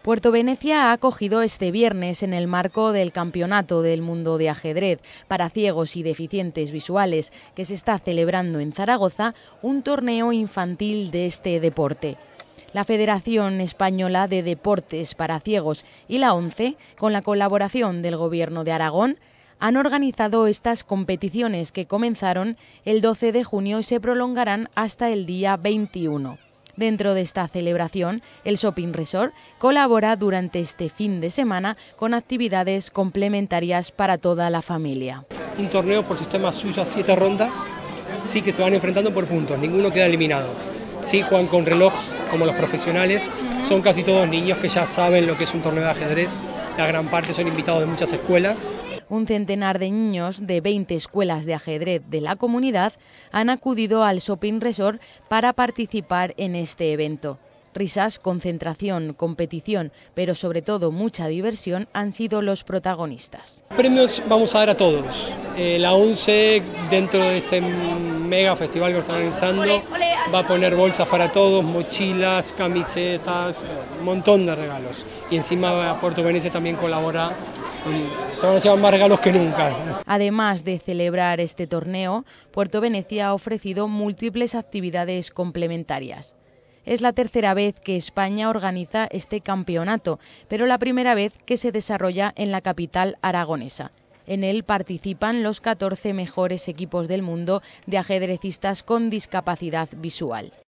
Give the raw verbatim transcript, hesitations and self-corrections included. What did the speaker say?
Puerto Venecia ha acogido este viernes, en el marco del Campeonato del Mundo de Ajedrez para ciegos y deficientes visuales, que se está celebrando en Zaragoza, un torneo infantil de este deporte. La Federación Española de Deportes para Ciegos y la ONCE, con la colaboración del Gobierno de Aragón, han organizado estas competiciones que comenzaron el doce de junio y se prolongarán hasta el día veintiuno. Dentro de esta celebración, el Shopping Resort colabora durante este fin de semana con actividades complementarias para toda la familia. Un torneo por sistema suyo a siete rondas, sí, que se van enfrentando por puntos, ninguno queda eliminado. Sí, juegan con reloj como los profesionales, son casi todos niños que ya saben lo que es un torneo de ajedrez, la gran parte son invitados de muchas escuelas. Un centenar de niños de veinte escuelas de ajedrez de la comunidad han acudido al Shopping Resort para participar en este evento. Risas, concentración, competición, pero sobre todo mucha diversión han sido los protagonistas. Premios vamos a dar a todos. Eh, la ONCE, dentro de este mega festival que está organizando, va a poner bolsas para todos, mochilas, camisetas, un montón de regalos. Y encima Puerto Venecia también colabora. Se van a llevar más regalos que nunca. Además de celebrar este torneo, Puerto Venecia ha ofrecido múltiples actividades complementarias. Es la tercera vez que España organiza este campeonato, pero la primera vez que se desarrolla en la capital aragonesa. En él participan los catorce mejores equipos del mundo de ajedrecistas con discapacidad visual.